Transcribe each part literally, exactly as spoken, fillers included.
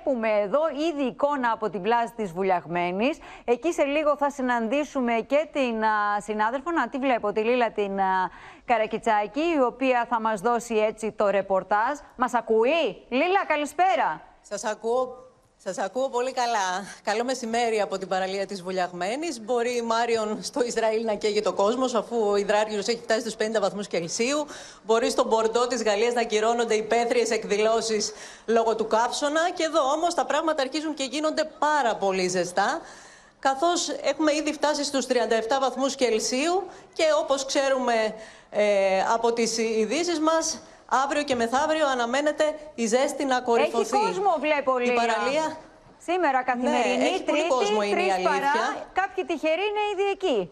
Βλέπουμε εδώ ήδη εικόνα από την πλάζ της Βουλιαγμένης. Εκεί σε λίγο θα συναντήσουμε και την α, συνάδελφο, να τη βλέπω, τη Λίλα την α, Καρακιτσάκη, η οποία θα μας δώσει έτσι το ρεπορτάζ. Μας ακούει? Λίλα, καλησπέρα. Σας ακούω. Σας ακούω πολύ καλά. Καλό μεσημέρι από την παραλία της Βουλιαγμένης. Μπορεί η Μάριον στο Ισραήλ να καίγει το κόσμος, αφού ο υδράργυρος έχει φτάσει στους πενήντα βαθμούς Κελσίου. Μπορεί στον Μπορντό της Γαλλίας να κυρώνονται υπαίθριες εκδηλώσεις λόγω του καύσωνα. Και εδώ όμως τα πράγματα αρχίζουν και γίνονται πάρα πολύ ζεστά, καθώς έχουμε ήδη φτάσει στους τριάντα επτά βαθμούς Κελσίου και όπως ξέρουμε ε, από τις ειδήσεις μας, αύριο και μεθαύριο αναμένεται η ζέστη να κορυφωθεί. Έχει κόσμο, βλέπω, Λίλα. Η παραλία... Σήμερα καθημερινή, ναι, έχει πολύ τρίτη, κόσμο, είναι η αλήθεια. Παρά, κάποιοι τυχεροί είναι ήδη εκεί.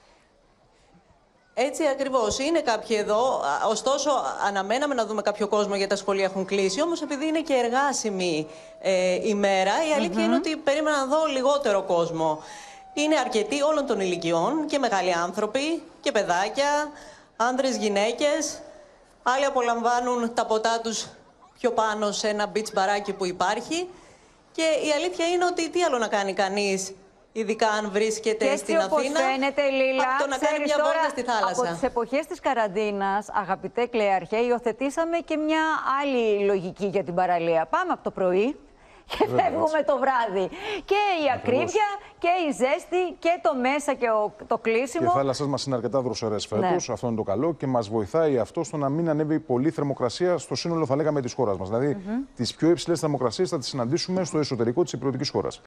Έτσι ακριβώς. Είναι κάποιοι εδώ. Ωστόσο, αναμέναμε να δούμε κάποιο κόσμο, γιατί τα σχολεία έχουν κλείσει. Όμως, επειδή είναι και εργάσιμη ε, ημέρα, η αλήθεια mm-hmm. είναι ότι περίμενα να δω λιγότερο κόσμο. Είναι αρκετοί όλων των ηλικιών, και μεγάλοι άνθρωποι και παιδάκια, άνδρες, γυναίκες. Άλλοι απολαμβάνουν τα ποτά τους πιο πάνω σε ένα beach μπαράκι που υπάρχει. Και η αλήθεια είναι ότι τι άλλο να κάνει κανείς, ειδικά αν βρίσκεται και στην όπως Αθήνα, φαίνεται, Λίλα, από το να κάνει μια τώρα, βόλτα στη θάλασσα. Από τις εποχές της καραντίνας, αγαπητέ Κλέαρχε, υιοθετήσαμε και μια άλλη λογική για την παραλία. Πάμε από το πρωί και φεύγουμε το βράδυ. Και η ακρίβεια και η ζέστη και το μέσα και ο, το κλείσιμο. Και οι θάλασσες μας είναι αρκετά δροσερές φέτος, ναι. Αυτό είναι το καλό, και μας βοηθάει αυτό στο να μην ανέβει πολύ θερμοκρασία στο σύνολο, θα λέγαμε, της χώρας μας. Δηλαδή, mm-hmm. τις πιο υψηλές θερμοκρασίες θα τις συναντήσουμε στο εσωτερικό της υπηρετικής χώρας.